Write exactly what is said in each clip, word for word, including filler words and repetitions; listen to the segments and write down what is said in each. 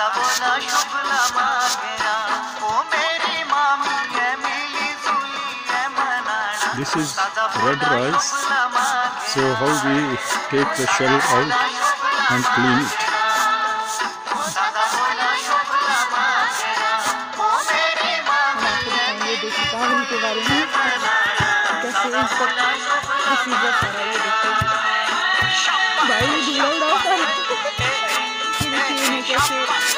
This is red rice. So how we take the shell out and clean it. चावल के बारे में कैसे इसका प्रोसीजर सारा ये देखो भाई धुला उड़ा देखिए कैसे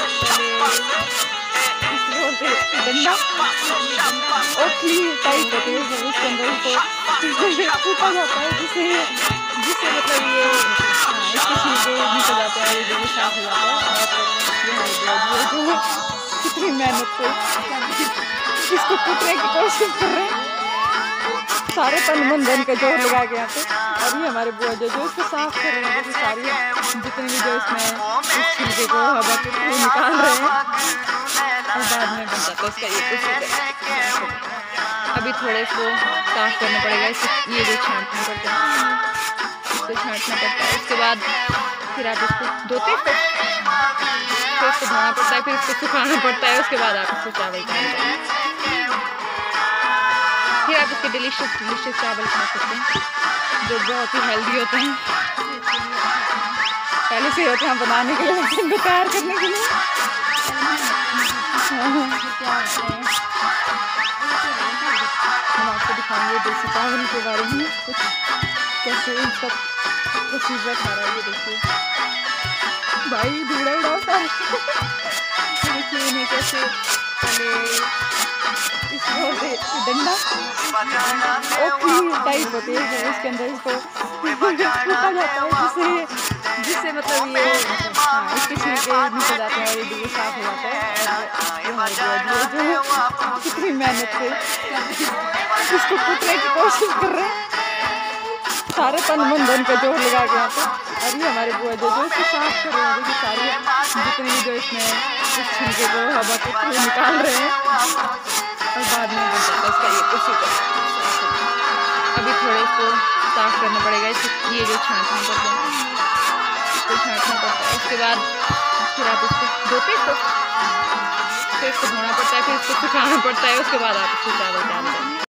पहले इसमें डंडा ओखली टाइप होते हैं उसके अंदर इसको फूटा जाता है जिससे जिससे मतलब ये इसके छिलके निकल जाते हैं ये जो साफ हो जाता है और ये कितनी मेहनत से इसको कुटने की कोशिश कर रहे हैं सारे तन मन धन का जोर लगा के यहाँ पे। और ये हमारे बुआ जो जो इसको साफ कर रहे हैं सारी जितने भी जो इसमें इस छिलके को हवा के थ्रू निकाल रहे हैं और बाद में बन जाता है इसका ये कुछ। अभी थोड़े इसको साफ करना पड़ेगा इसको ये जो छांटना पड़ता है इसको छांटना पड़ता है उसके बाद फिर आप इसको धोते फिर इसको धोना पड़ता है फिर इसको सुखाना पड़ता है उसके बाद आप इसको चावल खाते हैं फिर आप इसके डिलीशियस डिलीशियस चावल खा सकते हैं जो बहुत ही हेल्दी होते हैं पहले से होते हैं बनाने के लिए इनको तैयार करने के लिए। हम आपको दिखाएंगे देसी चावल के बारे में कुछ कैसे इसका प्रोसीजर सारा ये देखिए भाई धूड़ा उड़ा सारा देखिए इन्हें कैसे पहले डंडा ओखली टाइप होती है उसके अंदर इसको फूटा जाता है जिससे जिससे मतलब ये इसके छिलके निकल जाते हैं और ये जो साफ हो जाता है और ये जो कितनी मेहनत से इसको कुटने की कोशिश कर रहे हैं सारे तन मन धन का जोर लगा के यहाँ पे। और ये हमारे बुआ जो जो इसको साफ कर रहे हैं देखिए सारी जितने भी जो इसमें इस छिलके को हवा के थ्रू निकाल रहे हैं और बाद में बन जाता है इसका ये प्रोसीजर। अभी थोड़े इसको साफ करना पड़ेगा इसको ये जो छांटना पड़ता है इसको छांटना पड़ता है उसके बाद फिर आप इसको धोते इसको फिर इसको धोना पड़ता है फिर इसको सुखाना पड़ता है उसके बाद आप इसको चावल डालते हैं।